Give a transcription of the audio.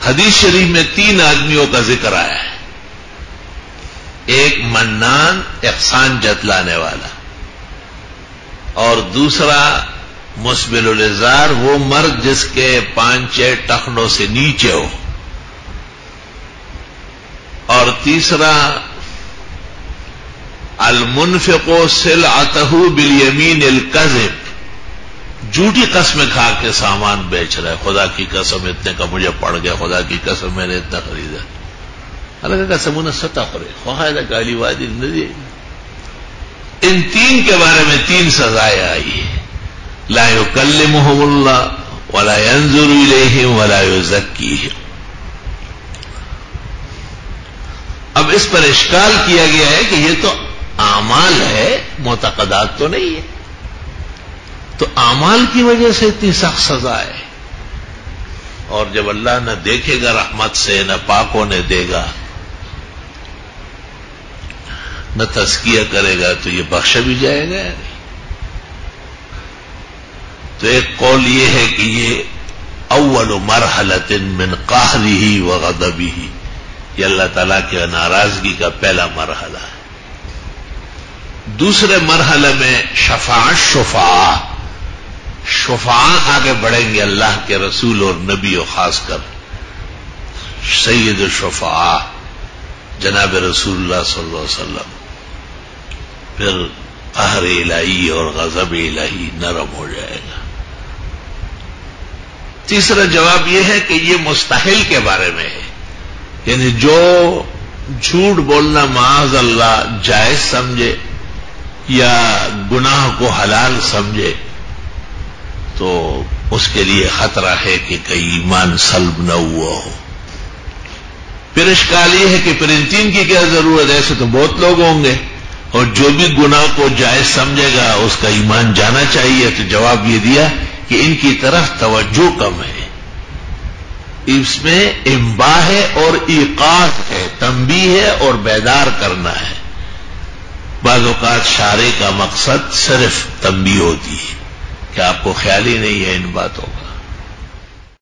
حدیث شریف میں 3 آدمیوں کا ذکر آیا ہے. ایک منان احسان جتلانے والا، اور دوسرا مسبل الازار وہ مرد جس کے 5-6 ٹخنوں سے نیچے ہو، اور تیسرا المنفق سلعته بالیمین الکذب، جھوٹی قسمیں کھا کے سامان بیچ رہا ہے. خدا کی قسم اتنے کا مجھے پڑ گیا، خدا کی قسم میں نے اتنا خریدا. اللہ کا قسم انہیں سطح کرے خواہد کالی وادی ندی. ان 3 کے بارے میں 3 سزائیں آئی ہیں. لا یکلمہم اللہ ولا ینظر الیہم ولا یزکیہم. اب اس پر اشکال کیا گیا ہے کہ یہ تو اعمال ہے، معتقدات تو نہیں ہے، تو اعمال کی وجہ سے اتنی سخت سزا ہے. اور جب اللہ نہ دیکھے گا رحمت سے، نہ پاک ہونے دے گا، نہ تزکیہ کرے گا، تو یہ بخشا بھی جائے گا. تو ایک قول یہ ہے کہ یہ اول مرحلۃ من قہرہ وغضبہ، یہ اللہ تعالیٰ کی ناراضگی کا پہلا مرحلہ ہے. دوسرے مرحلے میں شفاعت شفاعہ آگے بڑھیں گے اللہ کے رسول اور نبی، اور خاص کر سید الشفاعہ جناب رسول اللہ صلی اللہ علیہ وسلم. پھر قہر الہی اور غضب الہی نرم ہو جائے گا. تیسرا جواب یہ ہے کہ یہ مستحل کے بارے میں ہے، یعنی جو جھوٹ بولنا معاذ اللہ جائز سمجھے یا گناہ کو حلال سمجھے تو اس کے لیے خطرہ ہے کہ کہیں ایمان سلب نہ ہوا ہو. پھر اشکال یہ ہے کہ پھر ان 3 کی کیا ضرورت ہے؟ ایسے تو بہت لوگ ہوں گے، اور جو بھی گناہ کو جائز سمجھے گا اس کا ایمان جانا چاہیے. تو جواب یہ دیا کہ ان کی طرف توجہ کم ہے، اس میں انباہ ہے اور ایقاظ ہے، تنبیہ ہے اور بیدار کرنا ہے. بعض اوقات شارع کا مقصد صرف تنبیہ ہوتی ہے کہ آپ کو خیال ہی نہیں ہے ان باتوں کا.